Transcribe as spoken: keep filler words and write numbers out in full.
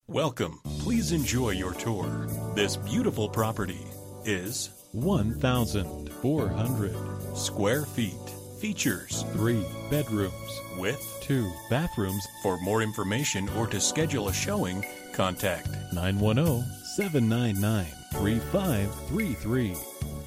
Welcome. Please enjoy your tour. This beautiful property is one thousand four hundred square feet. Features three bedrooms with two bathrooms. For more information or to schedule a showing, contact nine one zero, seven nine nine, three five three three.